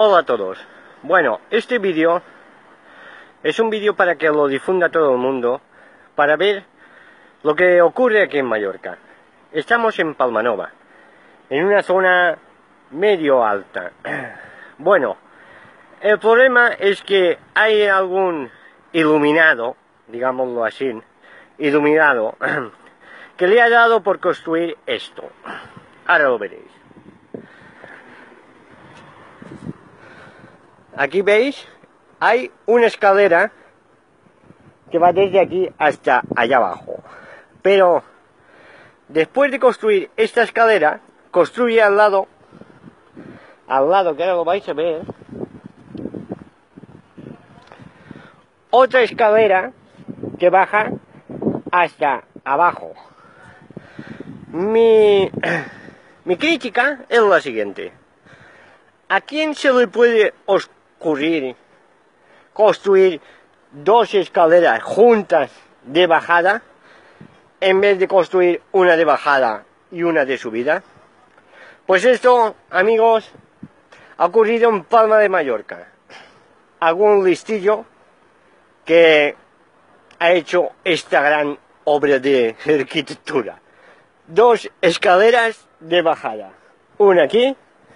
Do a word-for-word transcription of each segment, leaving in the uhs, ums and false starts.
Hola a todos. Bueno, este vídeo es un vídeo para que lo difunda todo el mundo, para ver lo que ocurre aquí en Mallorca. Estamos en Palmanova, en una zona medio alta. Bueno, el problema es que hay algún iluminado, digámoslo así, iluminado, que le ha dado por construir esto. Ahora lo veréis. Aquí veis, hay una escalera que va desde aquí hasta allá abajo. Pero después de construir esta escalera, construye al lado, al lado que ahora lo vais a ver, otra escalera que baja hasta abajo. Mi, mi crítica es la siguiente. ¿A quién se le puede ocurrir construir dos escaleras juntas de bajada en vez de construir una de bajada y una de subida? Pues esto, amigos, ha ocurrido en Palma de Mallorca. Algún listillo que ha hecho esta gran obra de arquitectura. Dos escaleras de bajada. Una aquí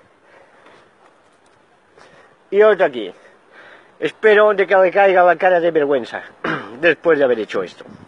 y otra aquí. Espero de que le caiga la cara de vergüenza después de haber hecho esto.